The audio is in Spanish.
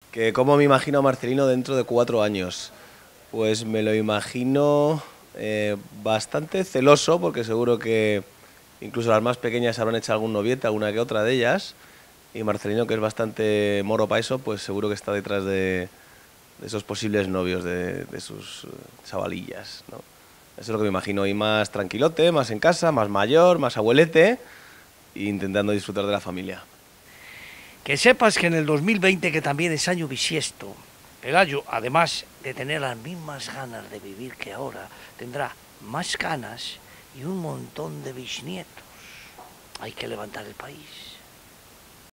Que cómo me imagino a Marcelino dentro de 4 años. Pues me lo imagino bastante celoso, porque seguro que incluso las más pequeñas habrán hecho algún noviete, alguna que otra de ellas. Y Marcelino, que es bastante moro para eso, pues seguro que está detrás de esos posibles novios de sus chavalillas, ¿no? Eso es lo que me imagino. Y más tranquilote, más en casa, más mayor, más abuelete, e intentando disfrutar de la familia. Que sepas que en el 2020, que también es año bisiesto, Pelayo, además de tener las mismas ganas de vivir que ahora, tendrá más ganas y un montón de bisnietos. Hay que levantar el país.